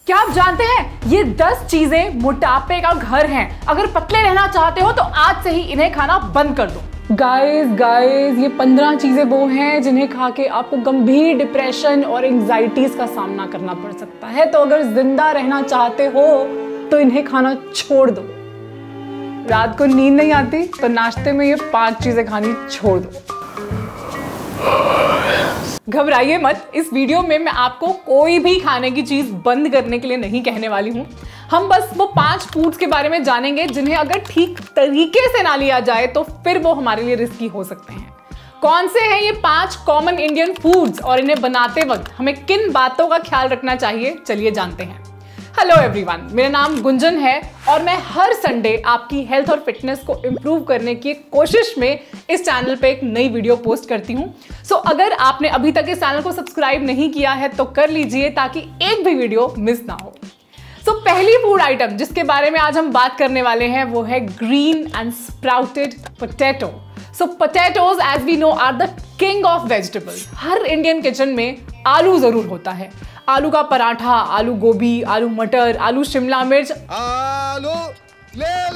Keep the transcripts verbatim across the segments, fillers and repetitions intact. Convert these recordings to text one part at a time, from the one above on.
क्या आप जानते हैं ये दस चीजें मोटापे का घर हैं। अगर पतले रहना चाहते हो तो आज से ही इन्हें खाना बंद कर दो। गाइस गाइस ये पंद्रह चीजें वो हैं जिन्हें खा के आपको गंभीर डिप्रेशन और एंजाइटीज का सामना करना पड़ सकता है। तो अगर जिंदा रहना चाहते हो तो इन्हें खाना छोड़ दो। रात को नींद नहीं आती तो नाश्ते में ये पांच चीजें खानी छोड़ दो। घबराइए मत, इस वीडियो में मैं आपको कोई भी खाने की चीज बंद करने के लिए नहीं कहने वाली हूं। हम बस वो पांच फूड्स के बारे में जानेंगे जिन्हें अगर ठीक तरीके से ना लिया जाए तो फिर वो हमारे लिए रिस्की हो सकते हैं। कौन से हैं ये पांच कॉमन इंडियन फूड्स और इन्हें बनाते वक्त हमें किन बातों का ख्याल रखना चाहिए, चलिए जानते हैं। हेलो एवरीवन, मेरा नाम गुंजन है और मैं हर संडे आपकी हेल्थ और फिटनेस को इम्प्रूव करने की कोशिश में इस चैनल पे एक नई वीडियो पोस्ट करती हूँ। सो so, अगर आपने अभी तक इस चैनल को सब्सक्राइब नहीं किया है तो कर लीजिए ताकि एक भी वीडियो मिस ना हो। सो so, पहली फूड आइटम जिसके बारे में आज हम बात करने वाले हैं वो है green and sprouted potato. So potatoes as we know are the king of vegetables. हर इंडियन किचन में आलू जरूर होता है। आलू का पराठा, आलू गोभी, आलू मटर, आलू शिमला मिर्च, आलू ले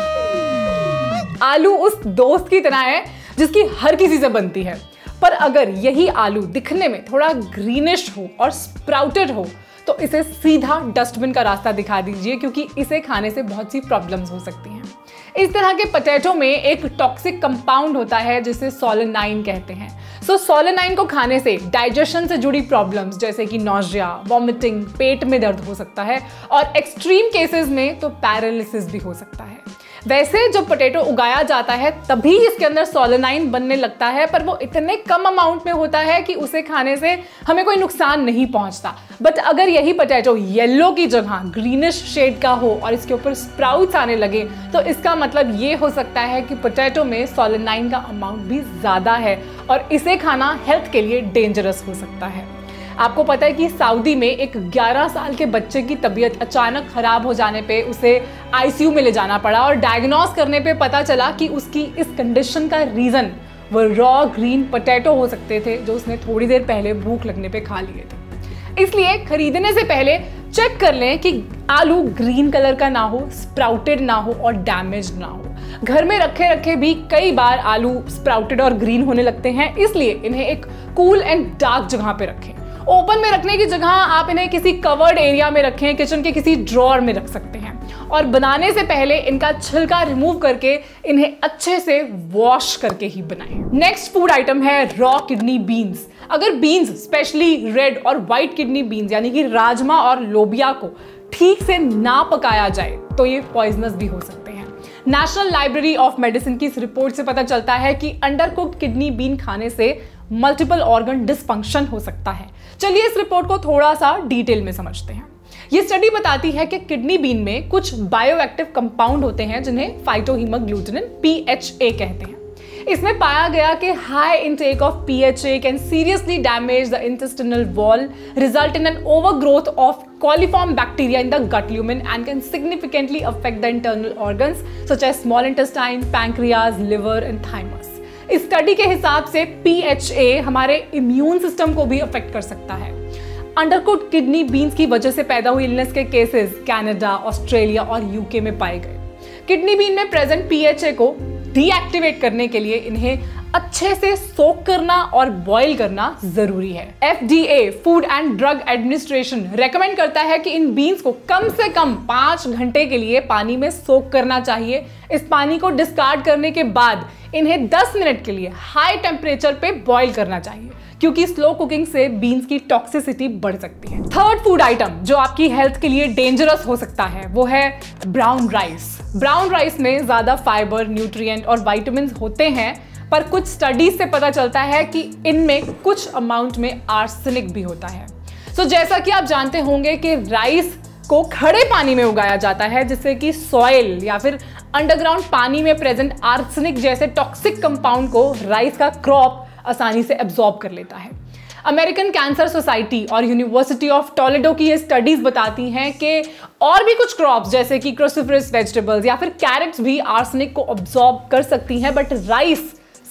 लो। आलू उस दोस्त की तरह है जिसकी हर किसी से बनती है। पर अगर यही आलू दिखने में थोड़ा ग्रीनिश हो और स्प्राउटेड हो तो इसे सीधा डस्टबिन का रास्ता दिखा दीजिए, क्योंकि इसे खाने से बहुत सी प्रॉब्लम्स हो सकती हैं। इस तरह के पोटैटो में एक टॉक्सिक कंपाउंड होता है जिसे सोलेनाइन कहते हैं। सो सोलेनाइन को खाने से डाइजेशन से जुड़ी प्रॉब्लम्स जैसे कि नॉजिया, वॉमिटिंग, पेट में दर्द हो सकता है और एक्सट्रीम केसेस में तो पैरालिसिस भी हो सकता है। वैसे जब पोटैटो उगाया जाता है तभी इसके अंदर सोलेनाइन बनने लगता है, पर वो इतने कम अमाउंट में होता है कि उसे खाने से हमें कोई नुकसान नहीं पहुंचता। बट अगर यही पोटैटो येलो की जगह ग्रीनिश शेड का हो और इसके ऊपर स्प्राउट्स आने लगे तो इसका मतलब ये हो सकता है कि पोटैटो में सोलेनाइन का अमाउंट भी ज़्यादा है और इसे खाना हेल्थ के लिए डेंजरस हो सकता है। आपको पता है कि सऊदी में एक ग्यारह साल के बच्चे की तबीयत अचानक खराब हो जाने पे उसे आईसीयू में ले जाना पड़ा और डायग्नोस करने पे पता चला कि उसकी इस कंडीशन का रीज़न वो रॉ ग्रीन पोटैटो हो सकते थे जो उसने थोड़ी देर पहले भूख लगने पे खा लिए थे। इसलिए खरीदने से पहले चेक कर लें कि आलू ग्रीन कलर का ना हो, स्प्राउटेड ना हो और डैमेज्ड ना हो। घर में रखे रखे भी कई बार आलू स्प्राउटेड और ग्रीन होने लगते हैं, इसलिए इन्हें एक कूल एंड डार्क जगह पे रखें। ओपन में रखने की जगह आप इन्हें किसी कवर्ड एरिया में रखें, किचन के किसी ड्रॉअर में रख सकते हैं और बनाने से पहले इनका छिलका रिमूव करके इन्हें अच्छे से वॉश करके ही बनाएं। नेक्स्ट फूड आइटम है रॉ किडनी बीन्स। अगर बीन्स स्पेशली रेड और व्हाइट किडनी बीन्स यानी कि राजमा और लोबिया को ठीक से ना पकाया जाए तो ये पॉइजनस भी हो सकते हैं। नेशनल लाइब्रेरी ऑफ मेडिसिन की इस रिपोर्ट से पता चलता है कि अंडरकुक्ड किडनी बीन खाने से मल्टीपल ऑर्गन डिसफंक्शन हो सकता है। चलिए इस रिपोर्ट को थोड़ा सा डिटेल में समझते हैं। ये स्टडी बताती है कि किडनी बीन में कुछ बायोएक्टिव कंपाउंड होते हैं जिन्हें फाइटोहीमोग्लूटिनिन पी एच ए कहते हैं। इसमें पाया गया कि high intake of P H A can seriously damage the intestinal wall, result in an overgrowth of coliform bacteria in the gut lumen and can significantly affect the internal organs such as small intestine, pancreas, liver and thymus. इस study के हिसाब से P H ए हमारे immune system को भी affect कर सकता है। अंडरकुक्ड किडनी बीन्स की वजह से पैदा हुई इलनेस के केसेस कनाडा, ऑस्ट्रेलिया और यूके में पाए गए। किडनी बीन में प्रेजेंट पी एच ए को डीएक्टिवेट करने के लिए इन्हें अच्छे से सोक करना और बॉईल करना जरूरी है। F D A food and drug administration recommend करता है कि इन बीन्स को कम से कम पाँच घंटे के लिए पानी में सोक करना चाहिए। इस पानी को डिस्कार्ड करने के बाद इन्हें दस मिनट के लिए हाई टेम्परेचर पे बॉईल करना चाहिए, क्योंकि स्लो कुकिंग से बीन्स की टॉक्सिसिटी बढ़ सकती है। थर्ड फूड आइटम जो आपकी हेल्थ के लिए डेंजरस हो सकता है वो है ब्राउन राइस। ब्राउन राइस में ज्यादा फाइबर, न्यूट्रिएंट और विटामिन होते हैं, पर कुछ स्टडीज से पता चलता है कि इनमें कुछ अमाउंट में आर्सेनिक भी होता है। सो so, जैसा कि आप जानते होंगे कि राइस को खड़े पानी में उगाया जाता है, जिससे कि सॉइल या फिर अंडरग्राउंड पानी में प्रेजेंट आर्सेनिक जैसे टॉक्सिक कंपाउंड को राइस का क्रॉप आसानी से एब्जॉर्ब कर लेता है। अमेरिकन कैंसर सोसाइटी और यूनिवर्सिटी ऑफ टोलेडो की ये स्टडीज बताती हैं कि और भी कुछ क्रॉप्स जैसे कि क्रूसिफरस वेजिटेबल्स या फिर कैरेट्स भी आर्सेनिक को एब्जॉर्ब कर सकती हैं, बट राइस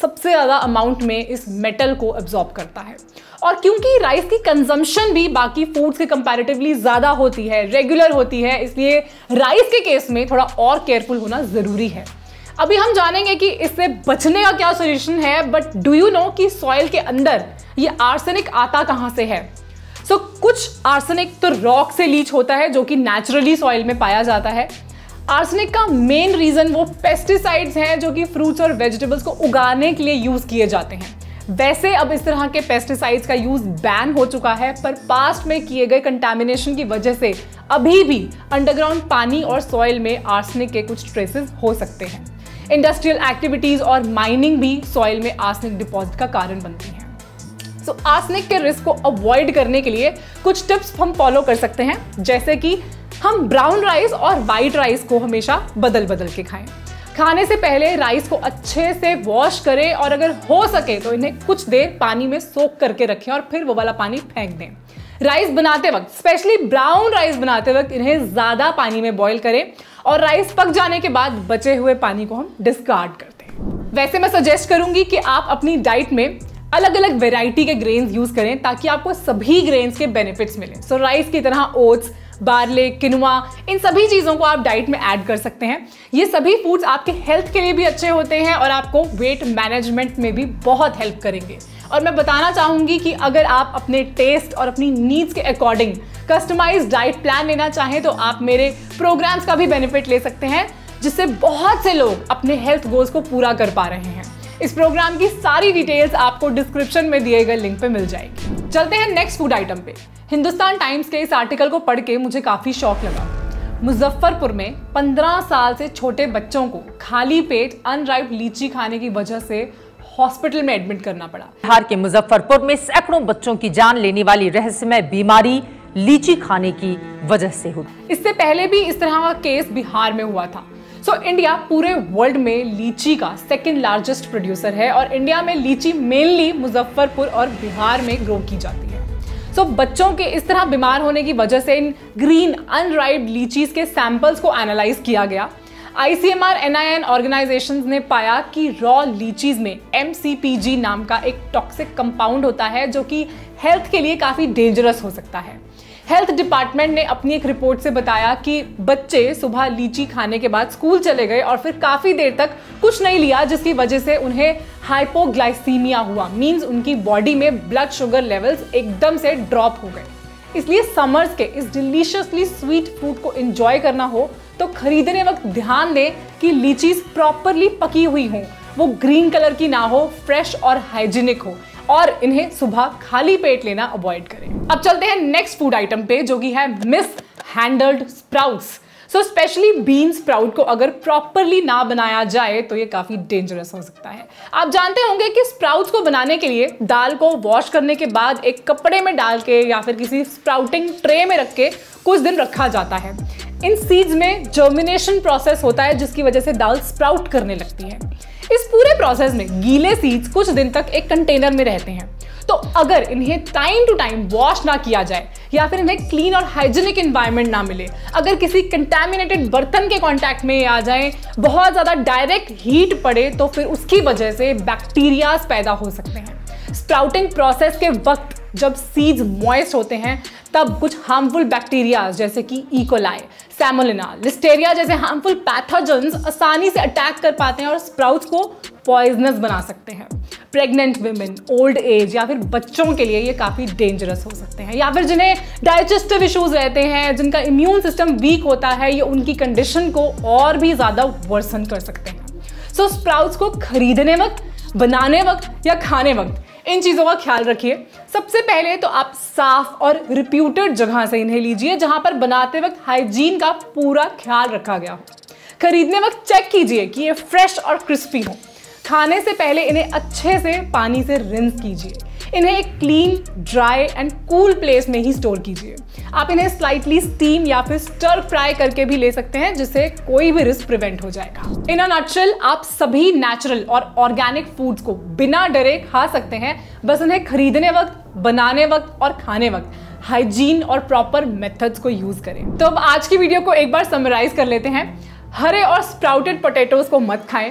सबसे ज़्यादा अमाउंट में इस मेटल को एब्जॉर्ब करता है। और क्योंकि राइस की कंजम्पशन भी बाकी फूड्स के कंपैरेटिवली ज़्यादा होती है, रेगुलर होती है, इसलिए राइस के केस में थोड़ा और केयरफुल होना ज़रूरी है। अभी हम जानेंगे कि इससे बचने का क्या सोल्यूशन है, बट डू यू नो कि सॉइल के अंदर ये आर्सेनिक आता कहाँ से है? सो so, कुछ आर्सेनिक तो रॉक से लीच होता है जो कि नेचुरली सॉइल में पाया जाता है। आर्सेनिक का मेन रीज़न वो पेस्टिसाइड्स हैं जो कि फ्रूट्स और वेजिटेबल्स को उगाने के लिए यूज़ किए जाते हैं। वैसे अब इस तरह के पेस्टिसाइड्स का यूज़ बैन हो चुका है, पर पास्ट में किए गए कंटामिनेशन की वजह से अभी भी अंडरग्राउंड पानी और सॉइल में आर्सेनिक के कुछ ट्रेसेस हो सकते हैं। इंडस्ट्रियल एक्टिविटीज़ और माइनिंग भी सॉइल में आर्सेनिक डिपॉजिट का कारण बनती हैं। सो so, आर्सेनिक के रिस्क को अवॉइड करने के लिए कुछ टिप्स हम फॉलो कर सकते हैं, जैसे कि हम ब्राउन राइस और वाइट राइस को हमेशा बदल बदल के खाएं। खाने से पहले राइस को अच्छे से वॉश करें और अगर हो सके तो इन्हें कुछ देर पानी में सोक करके रखें और फिर वो वाला पानी फेंक दें। राइस बनाते वक्त, स्पेशली ब्राउन राइस बनाते वक्त, इन्हें ज़्यादा पानी में बॉईल करें और राइस पक जाने के बाद बचे हुए पानी को हम डिस्कार्ड करते हैं। वैसे मैं सजेस्ट करूंगी कि आप अपनी डाइट में अलग अलग वेराइटी के ग्रेन्स यूज करें ताकि आपको सभी ग्रेन्स के बेनिफिट्स मिलें। सो राइस की तरह ओट्स, बार्ले, किनुआ, इन सभी चीज़ों को आप डाइट में ऐड कर सकते हैं। ये सभी फूड्स आपके हेल्थ के लिए भी अच्छे होते हैं और आपको वेट मैनेजमेंट में भी बहुत हेल्प करेंगे। और मैं बताना चाहूँगी कि अगर आप अपने टेस्ट और अपनी नीड्स के अकॉर्डिंग कस्टमाइज्ड डाइट प्लान लेना चाहें तो आप मेरे प्रोग्राम्स का भी बेनिफिट ले सकते हैं, जिससे बहुत से लोग अपने हेल्थ गोल्स को पूरा कर पा रहे हैं। इस प्रोग्राम की सारी डिटेल्स आपको डिस्क्रिप्शन में दिए गए लिंक पे मिल जाएगी। चलते हैं नेक्स्ट फूड आइटम पे। हिंदुस्तान टाइम्स के इस आर्टिकल को पढ़ के मुझे काफी शौक लगा। मुजफ्फरपुर में पंद्रह साल से छोटे बच्चों को खाली पेट अनराइप लीची खाने की वजह से हॉस्पिटल में एडमिट करना पड़ा। बिहार के मुजफ्फरपुर में सैकड़ों बच्चों की जान लेने वाली रहस्यमय बीमारी लीची खाने की वजह से हुई। इससे पहले भी इस तरह का केस बिहार में हुआ था। सो so, इंडिया पूरे वर्ल्ड में लीची का सेकंड लार्जेस्ट प्रोड्यूसर है और इंडिया में लीची मेनली मुजफ्फरपुर और बिहार में ग्रो की जाती है। सो so, बच्चों के इस तरह बीमार होने की वजह से इन ग्रीन अनराइप्ड लीचीज के सैंपल्स को एनालाइज किया गया। I C M R N I N organisations ने पाया कि रॉ लीचीज में एम सी पी जी नाम का एक टॉक्सिक कंपाउंड होता है जो कि हेल्थ के लिए काफी डेंजरस हो सकता है। हेल्थ डिपार्टमेंट ने अपनी एक रिपोर्ट से बताया कि बच्चे सुबह लीची खाने के बाद स्कूल चले गए और फिर काफ़ी देर तक कुछ नहीं लिया, जिसकी वजह से उन्हें हाइपोग्लाइसीमिया हुआ। मींस उनकी बॉडी में ब्लड शुगर लेवल्स एकदम से ड्रॉप हो गए। इसलिए समर्स के इस डिलीशियसली स्वीट फ्रूट को एंजॉय करना हो तो खरीदने वक्त ध्यान दें कि लीचीज प्रॉपरली पकी हुई हों, वो ग्रीन कलर की ना हो, फ्रेश और हाइजीनिक हो, और इन्हें सुबह खाली पेट लेना अवॉइड करें। अब चलते हैं नेक्स्ट फूड आइटम पे जो कि है mishandled sprouts. So specially bean sprout को अगर प्रॉपरली ना बनाया जाए तो ये काफी डेंजरस हो सकता है। आप जानते होंगे कि स्प्राउट्स को बनाने के लिए दाल को वॉश करने के बाद एक कपड़े में डाल के या फिर किसी स्प्राउटिंग ट्रे में रख के कुछ दिन रखा जाता है। इन सीड्स में जर्मिनेशन प्रोसेस होता है जिसकी वजह से दाल स्प्राउट करने लगती है। इस पूरे प्रोसेस में गीले सीड्स कुछ दिन तक एक कंटेनर में रहते हैं। तो अगर इन्हें टाइम टू टाइम वॉश ना किया जाए या फिर इन्हें क्लीन और हाइजीनिक एनवायरनमेंट ना मिले, अगर किसी कंटैमिनेटेड बर्तन के कांटेक्ट में आ जाएं, बहुत ज़्यादा डायरेक्ट हीट पड़े तो फिर उसकी वजह से बैक्टीरियाज पैदा हो सकते हैं। स्प्राउटिंग प्रोसेस के वक्त जब सीड्स मॉइस्ट होते हैं तब कुछ हार्मफुल बैक्टीरियाज जैसे कि इकोलाई, सैमोलिना, लिस्टेरिया जैसे हार्मफुल पैथोजेंस आसानी से अटैक कर पाते हैं और स्प्राउट्स को पॉइजनस बना सकते हैं। प्रेग्नेंट विमेन, ओल्ड एज या फिर बच्चों के लिए ये काफ़ी डेंजरस हो सकते हैं, या फिर जिन्हें डाइजेस्टिव इश्यूज रहते हैं, जिनका इम्यून सिस्टम वीक होता है, ये उनकी कंडीशन को और भी ज़्यादा वर्सन कर सकते हैं। सो so, स्प्राउट्स को खरीदने वक्त, बनाने वक्त या खाने वक्त इन चीज़ों का ख्याल रखिए। सबसे पहले तो आप साफ और रिप्यूटेड जगह से इन्हें लीजिए जहां पर बनाते वक्त हाइजीन का पूरा ख्याल रखा गया हो। खरीदने वक्त चेक कीजिए कि ये फ्रेश और क्रिस्पी हो। खाने से पहले इन्हें अच्छे से पानी से रिंस कीजिए। इन्हें एक clean, dry and cool place में ही स्टोर कीजिए। आप इन्हें स्लाइटली स्टीम या फिर स्टर फ्राई करके भी ले सकते हैं जिससे कोई भी रिस्क प्रिवेंट हो जाएगा। इन अ नटशेल आप सभी नेचुरल और ऑर्गेनिक फूड्स को बिना डरे खा सकते हैं, बस उन्हें खरीदने वक्त, बनाने वक्त और खाने वक्त हाइजीन और प्रॉपर मेथड्स को यूज करें। तो अब आज की वीडियो को एक बार समराइज कर लेते हैं। हरे और स्प्राउटेड पोटैटोज को मत खाएं,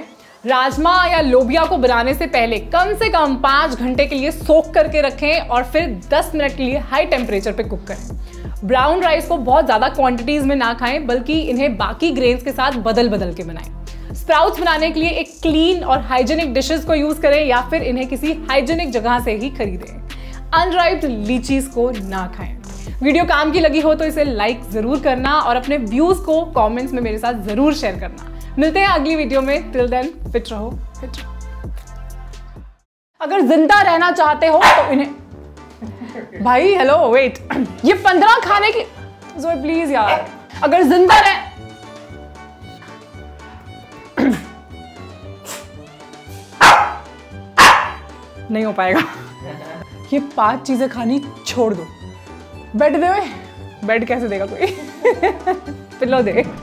राजमा या लोबिया को बनाने से पहले कम से कम पाँच घंटे के लिए सोक करके रखें और फिर दस मिनट के लिए हाई टेम्परेचर पे कुक करें। ब्राउन राइस को बहुत ज़्यादा क्वांटिटीज़ में ना खाएं, बल्कि इन्हें बाकी ग्रेन्स के साथ बदल बदल के बनाएं। स्प्राउट्स बनाने के लिए एक क्लीन और हाइजेनिक डिशेस को यूज़ करें या फिर इन्हें किसी हाइजेनिक जगह से ही खरीदें। अनराइप्ड लीचीज को ना खाएं। वीडियो काम की लगी हो तो इसे लाइक ज़रूर करना और अपने व्यूज़ को कॉमेंट्स में मेरे साथ ज़रूर शेयर करना। मिलते हैं अगली वीडियो में। टिल देन फिट रहो फिट रहो। अगर जिंदा रहना चाहते हो तो इन्हें भाई हेलो वेट ये पंद्रह खाने की जोए प्लीज यार। अगर जिंदा रह नहीं हो पाएगा। ये पांच चीजें खानी छोड़ दो। बेड दे बेड कैसे देगा कोई पिल्लो दे।